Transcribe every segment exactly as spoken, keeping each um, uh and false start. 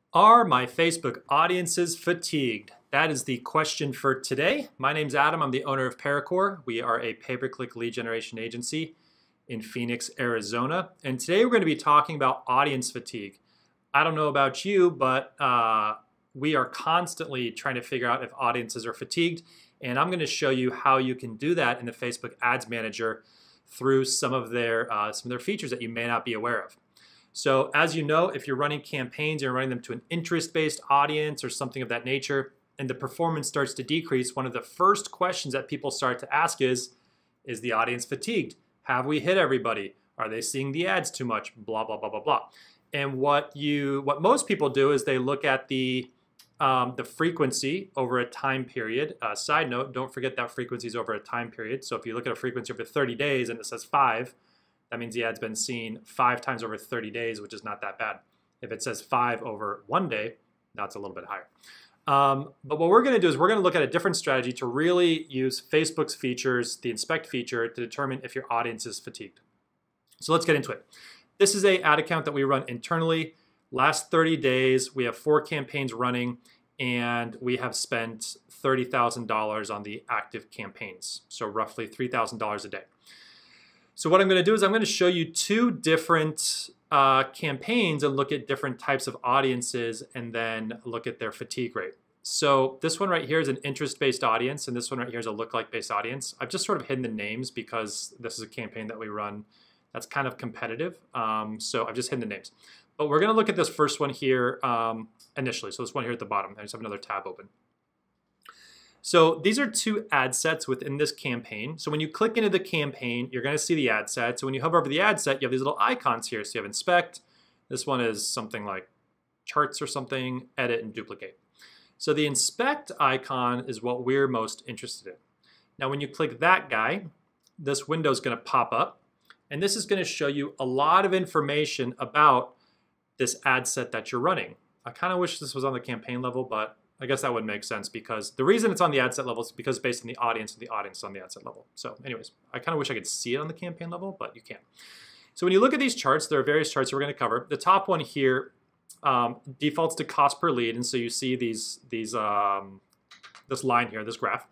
Are my Facebook audiences fatigued? That is the question for today. My name's Adam. I'm the owner of Paracore. We are a pay-per-click lead generation agency in Phoenix, Arizona. And today we're going to be talking about audience fatigue. I don't know about you, but uh, we are constantly trying to figure out if audiences are fatigued. And I'm going to show you how you can do that in the Facebook Ads Manager through some of their, uh, some of their features that you may not be aware of. So as you know, if you're running campaigns, you're running them to an interest-based audience or something of that nature, and the performance starts to decrease, one of the first questions that people start to ask is, is the audience fatigued? Have we hit everybody? Are they seeing the ads too much? Blah, blah, blah, blah, blah. And what you, what most people do is they look at the, um, the frequency over a time period. Uh, side note, don't forget that frequency is over a time period. So if you look at a frequency over thirty days and it says five, that means the ad's been seen five times over thirty days, which is not that bad. If it says five over one day, that's a little bit higher. Um, but what we're going to do is we're going to look at a different strategy to really use Facebook's features, the inspect feature, to determine if your audience is fatigued. So let's get into it. This is an ad account that we run internally. Last thirty days, we have four campaigns running, and we have spent thirty thousand dollars on the active campaigns, so roughly three thousand dollars a day. So what I'm going to do is I'm going to show you two different uh, campaigns and look at different types of audiences and then look at their fatigue rate. So this one right here is an interest-based audience, and this one right here is a look-like-based audience. I've just sort of hidden the names because this is a campaign that we run that's kind of competitive. Um, so I've just hidden the names. But we're going to look at this first one here um, initially. So this one here at the bottom. I just have another tab open. So these are two ad sets within this campaign. So when you click into the campaign, you're going to see the ad set. So when you hover over the ad set, you have these little icons here. So you have inspect. This one is something like charts or something, edit and duplicate. So the inspect icon is what we're most interested in. Now when you click that guy, this window is going to pop up. And this is going to show you a lot of information about this ad set that you're running. I kind of wish this was on the campaign level, but I guess that would make sense because the reason it's on the ad set level is because it's based on the audience and the audience is on the ad set level. So anyways, I kind of wish I could see it on the campaign level, but you can't. So when you look at these charts, there are various charts that we're going to cover. The top one here um, defaults to cost per lead. And so you see these, these, um, this line here, this graph.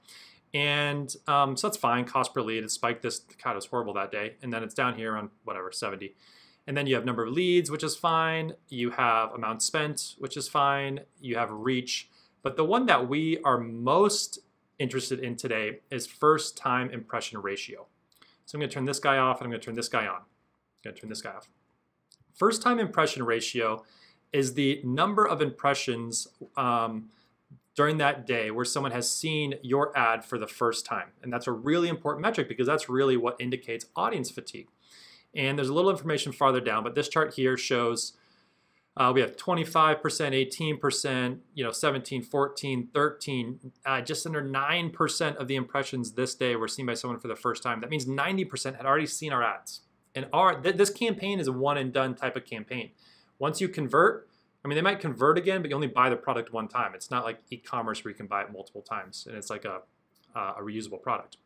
And um, so that's fine, cost per lead. It spiked this, God, it was horrible that day. And then it's down here on whatever, seventy. And then you have number of leads, which is fine. You have amount spent, which is fine. You have reach. But the one that we are most interested in today is first time impression ratio. So I'm going to turn this guy off and I'm going to turn this guy on. I'm going to turn this guy off. First time impression ratio is the number of impressions um, during that day where someone has seen your ad for the first time. And that's a really important metric because that's really what indicates audience fatigue. And there's a little information farther down, but this chart here shows Uh, we have twenty-five percent, eighteen percent, you know, seventeen, fourteen, thirteen, uh, just under nine percent of the impressions this day were seen by someone for the first time. That means ninety percent had already seen our ads. And our, th this campaign is a one and done type of campaign. Once you convert, I mean, they might convert again, but you only buy the product one time. It's not like e-commerce where you can buy it multiple times and it's like a, uh, a reusable product.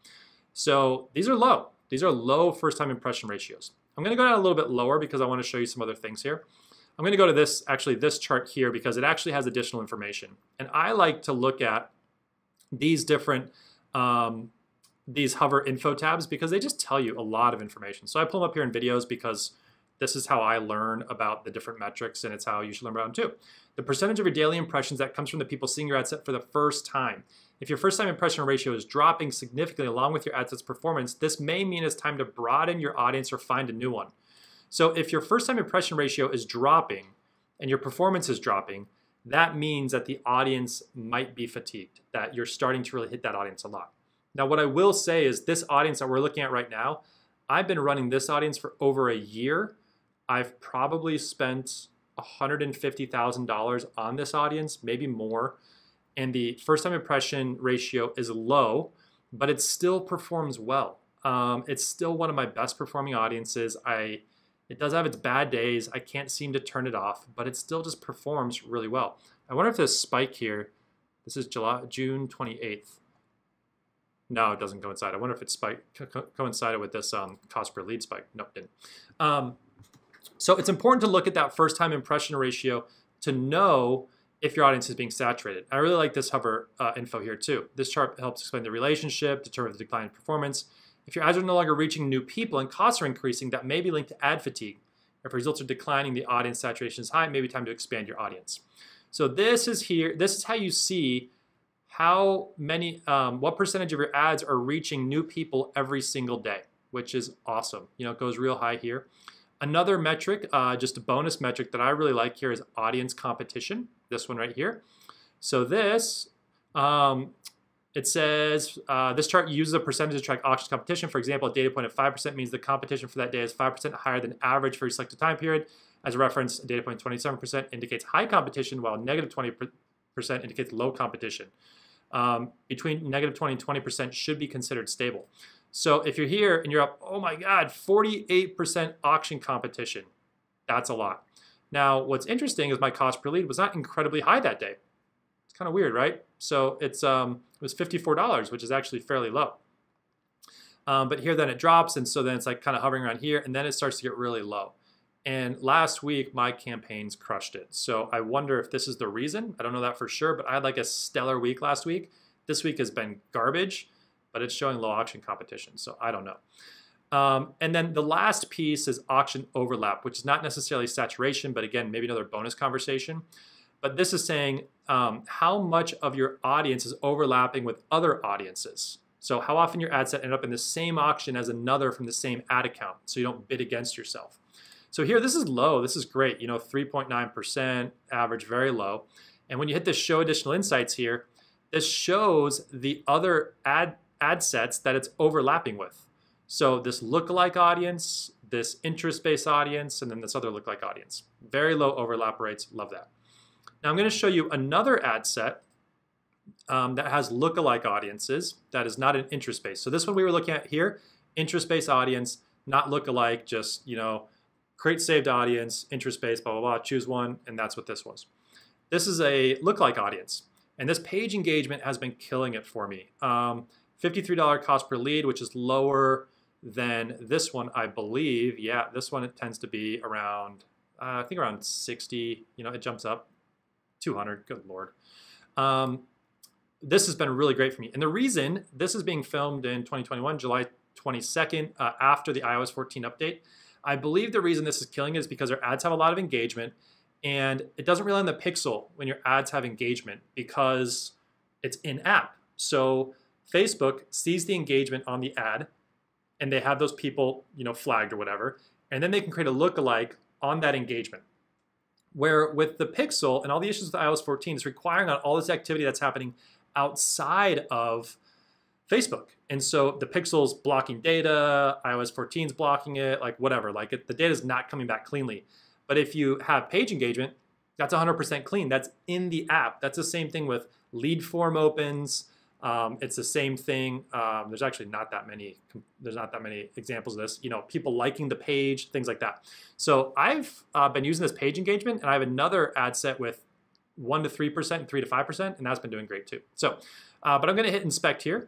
So these are low. These are low first time impression ratios. I'm going to go down a little bit lower because I want to show you some other things here. I'm going to go to this, actually this chart here because it actually has additional information. And I like to look at these different, um, these hover info tabs because they just tell you a lot of information. So I pull them up here in videos because this is how I learn about the different metrics and it's how you should learn about them too. The percentage of your daily impressions that comes from the people seeing your ad set for the first time. If your first time impression ratio is dropping significantly along with your ad set's performance, this may mean it's time to broaden your audience or find a new one. So if your first time impression ratio is dropping and your performance is dropping, that means that the audience might be fatigued, that you're starting to really hit that audience a lot. Now, what I will say is this audience that we're looking at right now, I've been running this audience for over a year. I've probably spent one hundred fifty thousand dollars on this audience, maybe more. And the first time impression ratio is low, but it still performs well. Um, it's still one of my best performing audiences. I It does have its bad days. I can't seem to turn it off, but it still just performs really well. I wonder if this spike here, this is July, June twenty-eighth. No, it doesn't coincide. I wonder if it spiked, co coincided with this um, cost per lead spike. No, it didn't. Um, so it's important to look at that first time impression ratio to know if your audience is being saturated. I really like this hover uh, info here too. This chart helps explain the relationship, determine the decline in performance. If your ads are no longer reaching new people and costs are increasing, that may be linked to ad fatigue. If results are declining, the audience saturation is high, maybe time to expand your audience. So this is here, this is how you see how many, um, what percentage of your ads are reaching new people every single day, which is awesome. You know, it goes real high here. Another metric, uh, just a bonus metric that I really like here is audience competition. This one right here. So this, um, it says, uh, this chart uses a percentage to track auction competition. For example, a data point of five percent means the competition for that day is five percent higher than average for a selected time period. As a reference, a data point twenty-seven percent indicates high competition, while negative twenty percent indicates low competition. Um, between negative twenty and twenty percent should be considered stable. So if you're here and you're up, oh my God, forty-eight percent auction competition, that's a lot. Now, what's interesting is my cost per lead was not incredibly high that day. It's kind of weird, right? So it's um, it was fifty-four dollars, which is actually fairly low. Um, but here then it drops, and so then it's like kind of hovering around here, and then it starts to get really low. And last week, my campaigns crushed it. So I wonder if this is the reason. I don't know that for sure, but I had like a stellar week last week. This week has been garbage, but it's showing low auction competition, so I don't know. Um, and then the last piece is auction overlap, which is not necessarily saturation, but again, maybe another bonus conversation. But this is saying um, how much of your audience is overlapping with other audiences. So how often your ad set end up in the same auction as another from the same ad account, so you don't bid against yourself. So here, this is low. This is great. You know, three point nine percent average, very low. And when you hit this show additional insights here, this shows the other ad ad sets that it's overlapping with. So this lookalike audience, this interest-based audience, and then this other lookalike audience. Very low overlap rates, love that. Now I'm gonna show you another ad set um, that has lookalike audiences that is not an interest-based. So this one we were looking at here, interest-based audience, not lookalike, just, you know, create saved audience, interest-based, blah, blah, blah, choose one, and that's what this was. This is a lookalike audience, and this page engagement has been killing it for me. Um, fifty-three dollars cost per lead, which is lower than this one, I believe. Yeah, this one, it tends to be around, uh, I think around sixty, you know, it jumps up, two hundred, good Lord. Um, this has been really great for me. And the reason, this is being filmed in twenty twenty-one, July twenty-second, uh, after the i O S fourteen update. I believe the reason this is killing it is because our ads have a lot of engagement, and it doesn't rely on the pixel when your ads have engagement because it's in-app. So Facebook sees the engagement on the ad, and they have those people, you know, flagged or whatever, and then they can create a lookalike on that engagement. Where with the pixel and all the issues with i O S fourteen, it's requiring on all this activity that's happening outside of Facebook. And so the pixel's blocking data, i O S fourteen is blocking it, like whatever, like it, the data is not coming back cleanly. But if you have page engagement, that's one hundred percent clean. That's in the app. That's the same thing with lead form opens. Um, it's the same thing. Um, there's actually not that many, there's not that many examples of this, you know, people liking the page, things like that. So I've uh, been using this page engagement, and I have another ad set with one to three percent and three to five percent, and that's been doing great too. So, uh, but I'm gonna hit inspect here.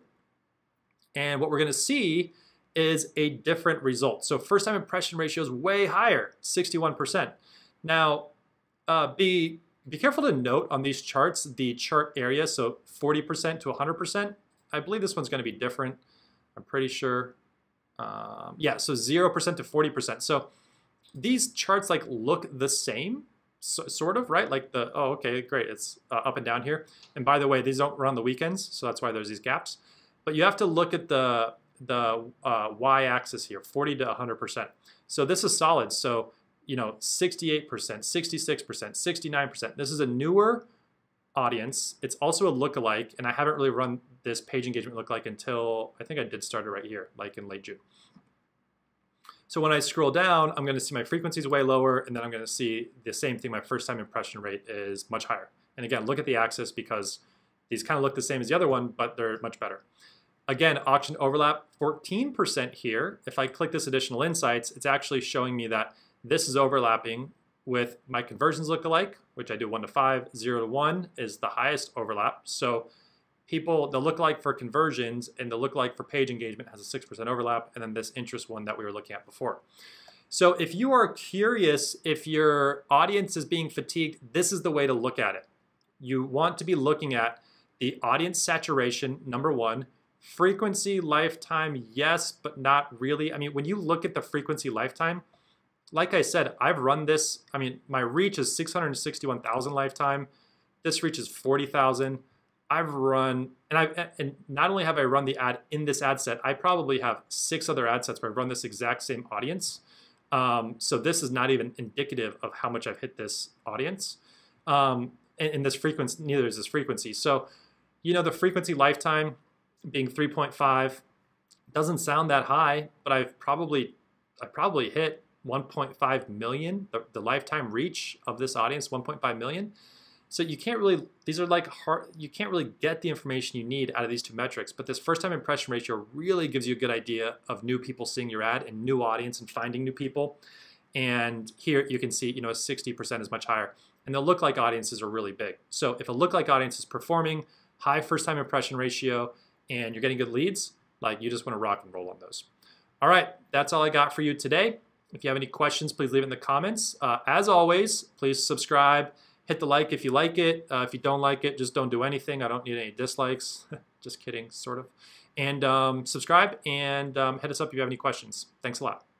And what we're gonna see is a different result. So first time impression ratio is way higher, sixty-one percent. Now, uh, be, be careful to note on these charts, the chart area, so forty percent to one hundred percent. I believe this one's gonna be different, I'm pretty sure. Um, yeah, so zero percent to forty percent. So these charts like look the same, so, sort of, right? Like the, oh, okay, great, it's uh, up and down here. And by the way, these don't run the weekends, so that's why there's these gaps. But you have to look at the, the uh, y-axis here, forty to one hundred percent. So this is solid. So, you know, sixty-eight percent, sixty-six percent, sixty-nine percent. This is a newer audience. It's also a lookalike, and I haven't really run this page engagement lookalike until, I think I did start it right here, like in late June. So when I scroll down, I'm gonna see my frequency is way lower, and then I'm gonna see the same thing, my first time impression rate is much higher. And again, look at the axis because these kind of look the same as the other one, but they're much better. Again, auction overlap, fourteen percent here. If I click this additional insights, it's actually showing me that this is overlapping with my conversions lookalike, which I do one to five, zero to one is the highest overlap. So people, the lookalike for conversions and the lookalike for page engagement has a six percent overlap, and then this interest one that we were looking at before. So if you are curious if your audience is being fatigued, this is the way to look at it. You want to be looking at the audience saturation, number one. Frequency, lifetime, yes, but not really. I mean, when you look at the frequency lifetime, like I said, I've run this. I mean, my reach is six hundred sixty-one thousand lifetime. This reach is forty thousand. I've run, and I and not only have I run the ad in this ad set, I probably have six other ad sets where I've run this exact same audience. Um, so this is not even indicative of how much I've hit this audience. Um, and, and this frequency, neither is this frequency. So, you know, the frequency lifetime being three point five doesn't sound that high, but I've probably I probably hit one point five million, the, the lifetime reach of this audience, one point five million. So you can't really, these are like hard, you can't really get the information you need out of these two metrics, but this first time impression ratio really gives you a good idea of new people seeing your ad and new audience and finding new people. And here you can see, you know, sixty percent is much higher. And the lookalike audiences are really big. So if a lookalike audience is performing, high first time impression ratio, and you're getting good leads, like you just want to rock and roll on those. All right, that's all I got for you today. If you have any questions, please leave it in the comments. Uh, as always, please subscribe, hit the like if you like it. Uh, if you don't like it, just don't do anything. I don't need any dislikes. Just kidding, sort of. And um, subscribe and um, hit us up if you have any questions. Thanks a lot.